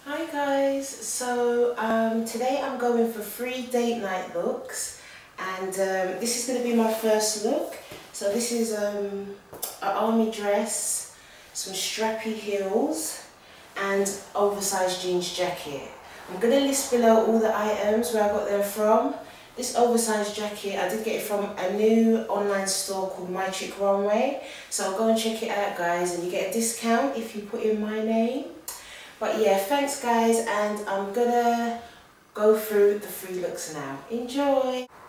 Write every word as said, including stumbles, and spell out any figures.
Hi guys, so um, today I'm going for three date night looks, and um, this is going to be my first look. So this is um, an army dress, some strappy heels and oversized jeans jacket. I'm going to list below all the items where I got them from. This oversized jacket, I did get it from a new online store called My Chick Runway, so I'll go and check it out guys, and you get a discount if you put in my name. But yeah, thanks guys, and I'm gonna go through the three looks now. Enjoy!